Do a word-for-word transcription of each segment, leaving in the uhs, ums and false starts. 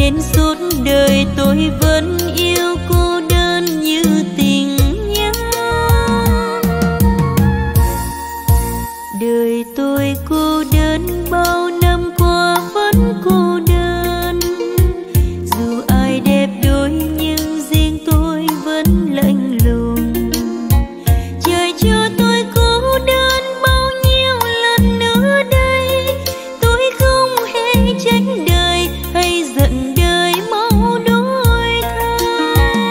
nên suốt đời tôi vẫn yêu cô đơn như tình nhân. Đời tôi cô đơn bao năm qua vẫn cô đơn, dù ai đẹp đôi nhưng riêng tôi vẫn lạnh lùng. Trời cho tôi cô đơn bao nhiêu lần nữa đây, tôi không hề tránh đời hay giận đời mau đổi thay.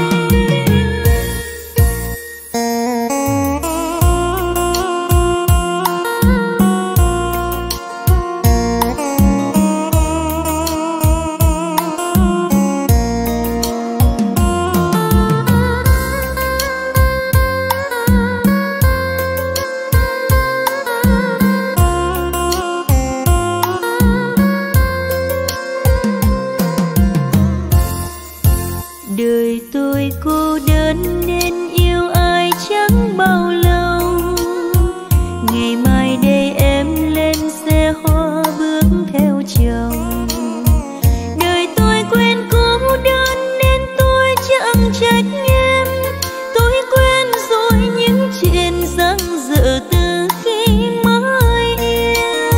Đời tôi cô đơn nên yêu ai chẳng bao lâu. Ngày mai đây em lên xe hoa bước theo chồng. Đời tôi quên cô đơn nên tôi chẳng trách em. Tôi quên rồi những chuyện dang dở từ khi mới yêu.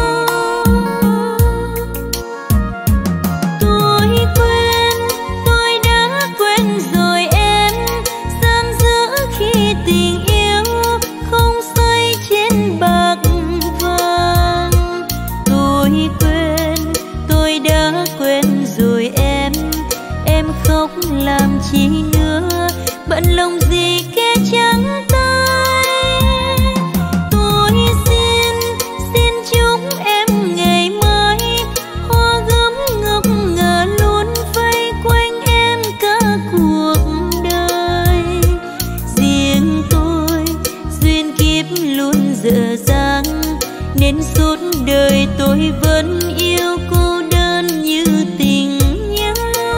Tôi quên, tôi đã quên rồi em, gian dở khi tình yêu không say trên bạc vàng. Tôi quên, tôi đã quên rồi em, em khóc làm chi nữa, bận lòng gì kẻ trắng tay. Tôi xin, xin chúc em ngày mai hoa gấm ngọc ngà luôn vây quanh em cả cuộc đời. Riêng tôi duyên kiếp luôn dở dang, nên suốt đời tôi vẫn yêu cô đơn như tình nhân.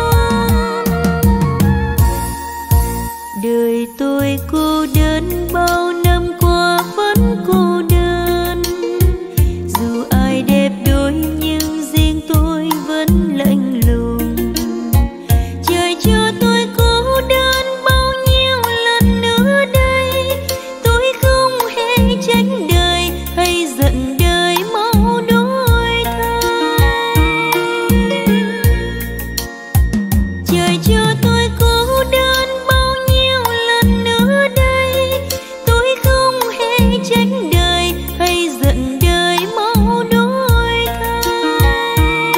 Đời tôi cô đơn bao năm qua vẫn cô đơn, dù ai đẹp đôi nhưng riêng tôi vẫn lạnh lùng. Trời cho tôi cô đơn bao nhiêu lần nữa đây, tôi không hề tránh đời hay giận đời mau đổi thay. Trời cho tôi cô đơn bao nhiêu lần nữa đây, tôi không hề tránh đời hay giận đời mau đổi thay.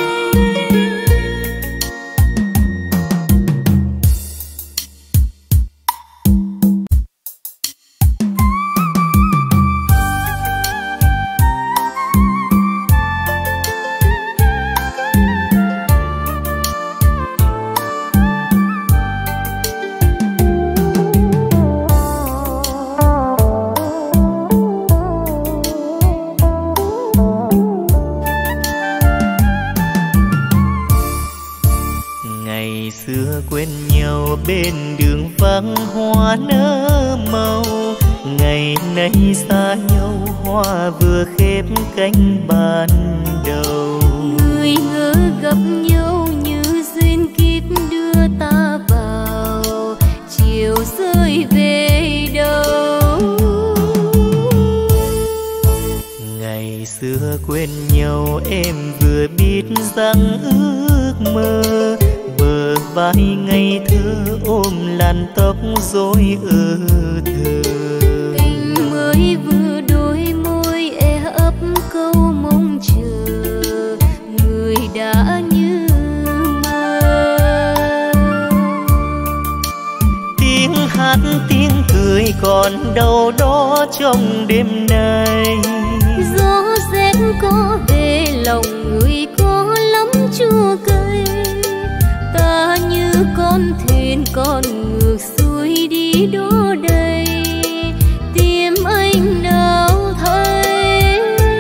Ngày xưa quen nhau bên đường vắng hoa nở màu, ngày nay xa nhau hoa vừa khép cánh ban đầu. Người ngỡ gặp nhau như duyên kiếp đưa ta vào, chiều rơi về đâu. Ngày xưa quen nhau em vừa biết rằng ước mơ, bờ vai ngây thơ ôm làn tóc rối ơ thơ. Tình mới vừa đôi môi e ấp câu mong chờ, người đã như mơ. Tiếng hát tiếng cười còn đâu đó trong đêm nay. Gió rét có về lòng người có lắm chua cay, ta như con thuyền con ngược xuôi đi đổ đầy, tìm anh nào thấy.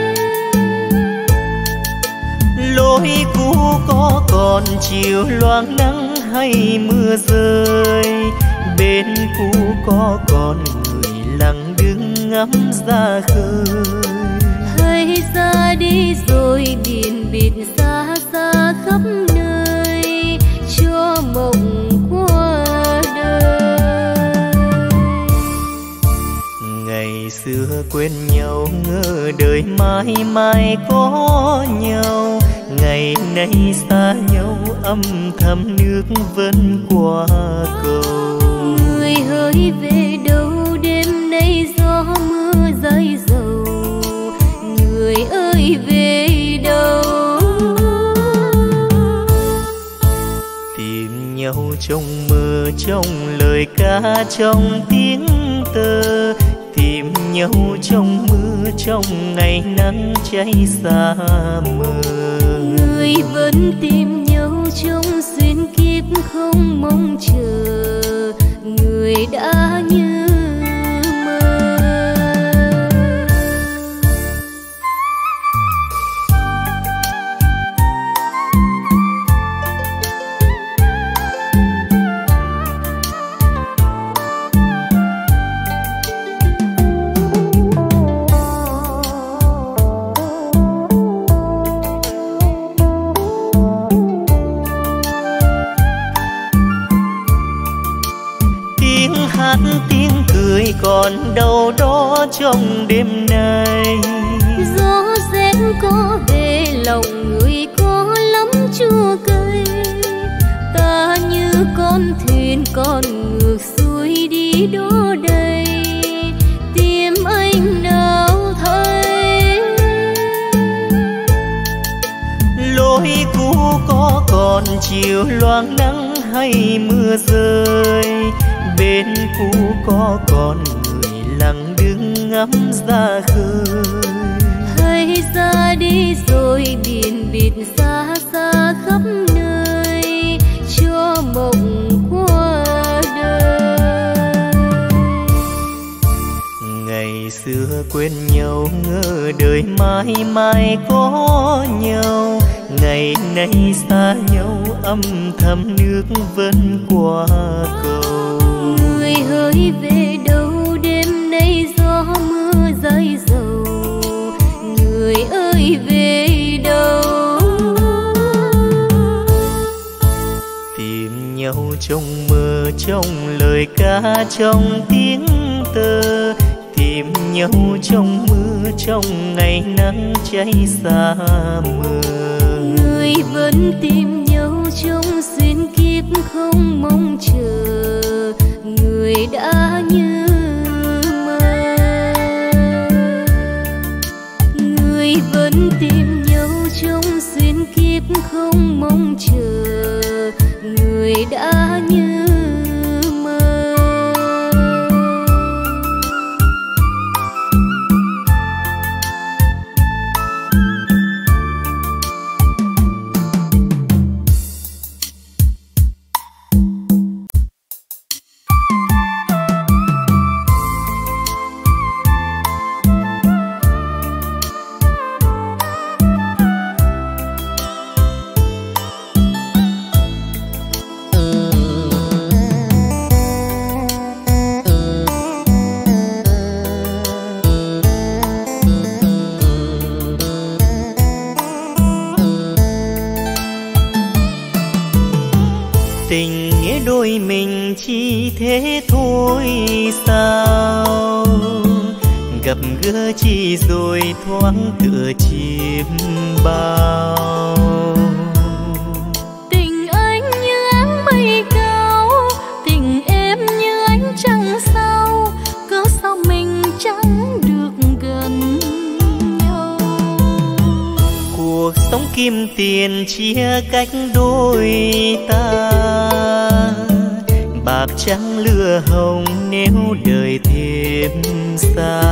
Lối cũ có còn chiều loang nắng hay mưa rơi, bên cũ có còn người lặng đứng ngắm ra khơi. Hay ra đi rồi biển biệt xa xa khắp nơi, xưa quên nhau ngỡ đời mãi mãi có nhau, ngày nay xa nhau âm thầm nước vẫn qua cầu. Người hỡi về đâu đêm nay gió mưa rơi dầu, người ơi về đâu. Tìm nhau trong mơ trong lời ca trong tiếng tơ, tìm nhau trong mưa trong ngày nắng cháy xa mờ. Người vẫn tìm nhau trong xuyên kiếp không mong chờ, người đã như mơ. Tiếng cười còn đâu đó trong đêm nay, gió rét có về lòng người có lắm chua cay. Ta như con thuyền con ngược xuôi đi đó đây, tìm anh nào thấy. Lối cũ có còn chiều loang nắng hay mưa rơi, bên cũ có con người lặng đứng ngắm ra khơi. Hay ra đi rồi biển biệt xa xa khắp nơi, cho mộng qua đời. Ngày xưa quên nhau ngỡ đời mãi mãi có nhau, ngày nay xa nhau âm thầm nước vẫn qua cầu. Người hỡi về đâu đêm nay gió mưa rơi dầu, người ơi về đâu. Tìm nhau trong mơ trong lời ca trong tiếng tơ, tìm nhau trong mưa trong ngày nắng cháy xa mờ. Người vẫn tìm nhau trong xuyên kiếp không mong chờ, người đã như mơ. Người vẫn tìm nhau trong xuyên kiếp không mong chờ, người đã như mơ. Tình nghĩa đôi mình chỉ thế thôi sao, gặp gỡ chỉ rồi thoáng tựa chim bao. Tình anh như áng mây cao, tình em như ánh trăng sao, cớ sao mình chẳng được gần nhau. Cuộc sống kim tiền chia cách đôi ta, bạc trắng lửa hồng nếu đời thêm xa.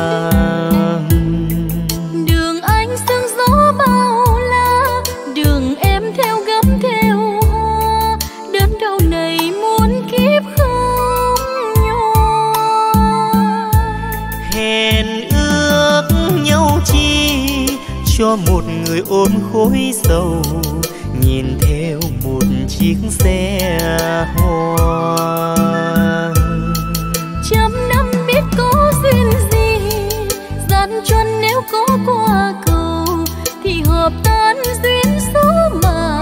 Đường anh sương gió bao la, đường em theo gấm theo hoa, đến đâu này muốn kiếp không nhòa. Hẹn ước nhau chi cho một người ôn khối sầu, nhìn theo một chiếc xe hoa. Trăm năm biết có duyên gì, gian truân nếu có qua cầu, thì hợp tan duyên số mà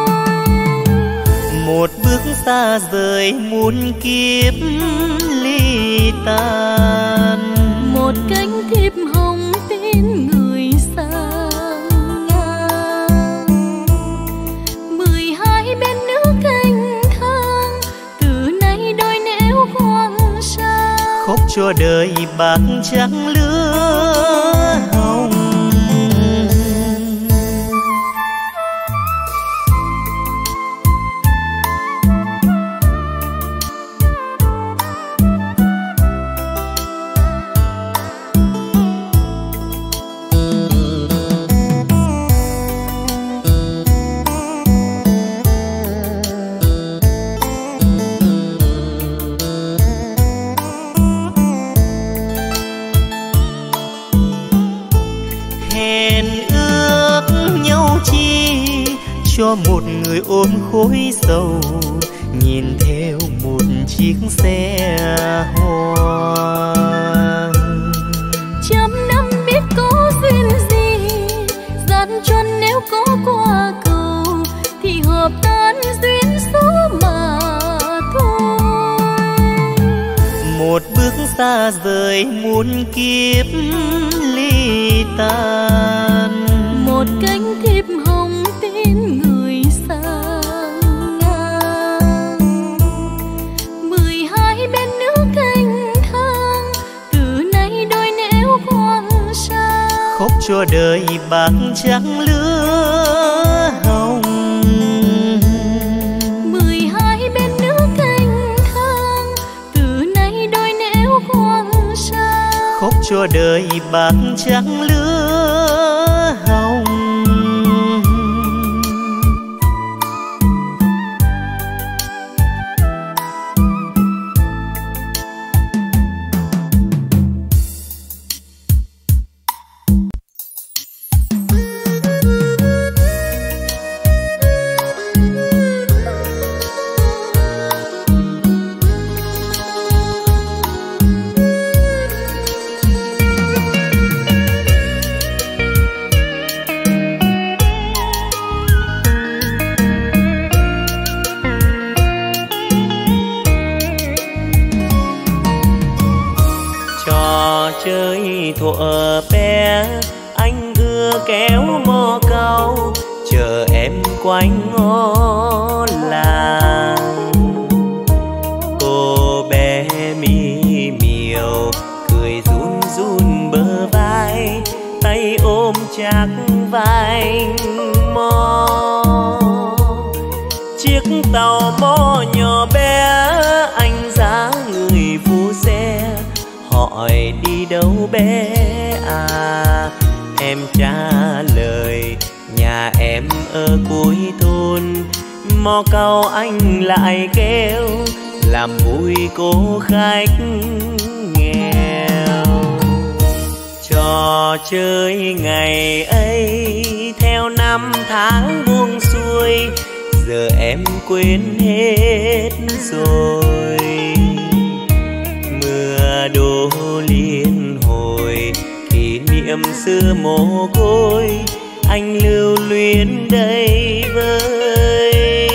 thôi. Một bước xa rời muôn kiếp ly ly tan. Một cánh thiệp hồng tên người xa ngang, mười hai bên nước canh thang, từ nay đôi nẻo quang sang. Khóc cho đời bạc trắng lứa hồng. Cho một người ôm khối sầu, nhìn theo một chiếc xe hoa. Trăm năm biết có duyên gì, gian truân nếu có qua cầu, thì hợp tan duyên số mà thôi. Một bước xa rời muôn kiếp ly tan. Một cánh thiệp hồng tên người xa ngang, mười hai bên nước canh thang, từ nay đôi nẻo quang sang. Khóc cho đời bạc trắng lứa hồng. Mười hai bên nước canh thang, từ nay đôi nẻo quang sang. Khóc cho đời bạc trắng lứa hồng. Thuở bé anh ưa kéo mò câu, chờ em quanh ngõ làng. Cô bé mi miều cười run run bờ vai, tay ôm chắc vai mò. Chiếc tàu mò nhỏ bé anh giá người phu xe, hỏi đi đâu bé à? Em trả lời nhà em ở cuối thôn. Mò câu anh lại kêu làm vui cô khách nghèo. Trò chơi ngày ấy theo năm tháng buông xuôi, giờ em quên hết rồi. Mưa đổ liên hồi kỷ niệm xưa mồ côi, anh lưu luyến đây với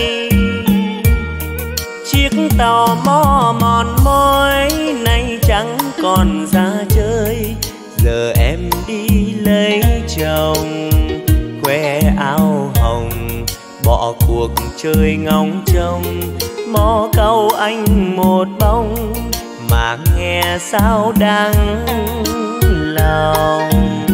chiếc tàu mò mòn mỏi nay chẳng còn ra chơi. Giờ em đi lấy chồng khoe áo hồng, bỏ cuộc chơi ngóng trông. Mò câu anh một bóng mà nghe sao đắng lòng.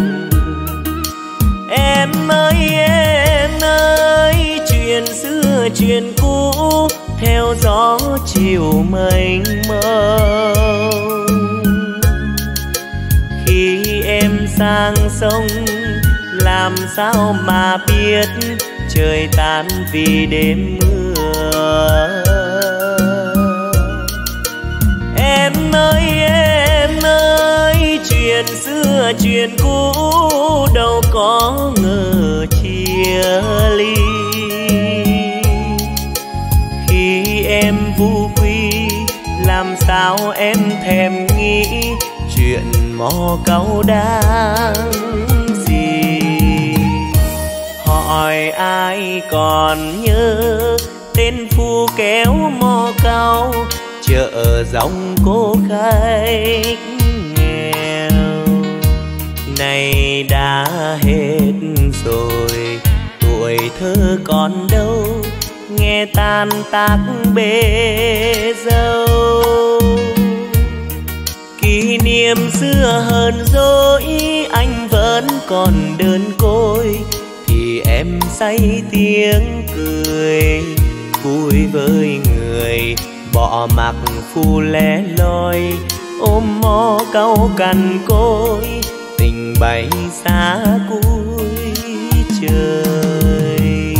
Em ơi em ơi, chuyện xưa chuyện cũ theo gió chiều mênh mông. Khi em sang sông làm sao mà biết trời tan vì đêm mưa. Em ơi em ơi, chuyện xưa chuyện cũ đâu có ngờ chia ly. Khi em vu quy làm sao em thèm nghĩ chuyện mò câu đáng gì. Hỏi ai còn nhớ tên phu kéo mò câu chợ dòng cô khách nghèo. Này đã hết rồi, tuổi thơ còn đâu, nghe tan tác bê dâu. Kỷ niệm xưa hờn dỗi, anh vẫn còn đơn côi, thì em say tiếng cười vui với người bỏ mặc phu lẻ loi, ôm mò cau cằn côi, tình bay xa cuối trời.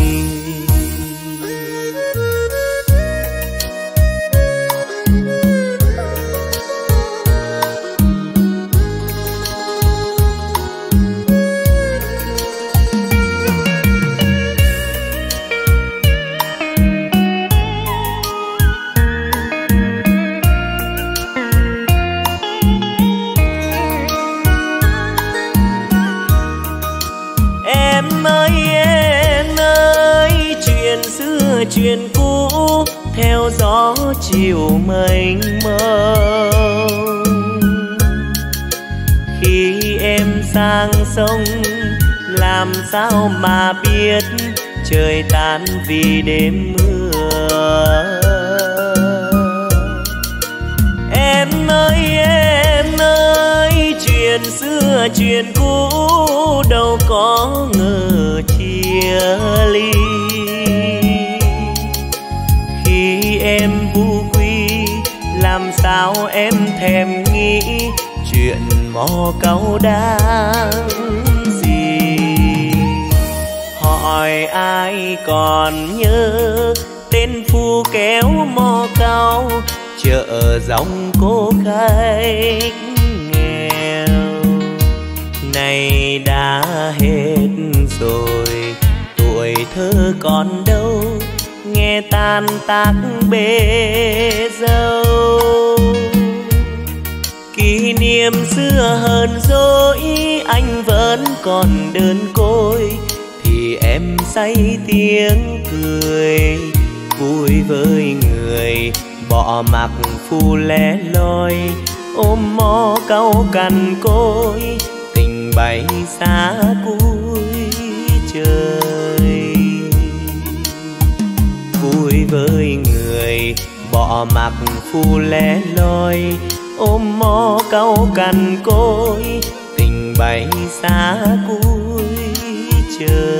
Chuyện cũ theo gió chiều mênh mông, khi em sang sông làm sao mà biết trời tan vì đêm mưa. Em ơi em ơi, chuyện xưa chuyện cũ đâu có ngờ chia ly. Khi em vu quy làm sao em thèm nghĩ chuyện mò cau đáng gì. Hỏi ai còn nhớ tên phu kéo mò cau, chợ dòng cô khách nghèo. Này đã hết rồi, tuổi thơ còn đâu, nghe tan tác bê dâu. Kỷ niệm xưa hờn dỗi, anh vẫn còn đơn côi, thì em say tiếng cười vui với người bỏ mặc phu lẻ loi, ôm mò cau cằn côi, tình bay xa cuối trời. Vui với người bỏ mặc phu lẻ loi, ôm mò cau cằn côi, tình bay xa cuối trời.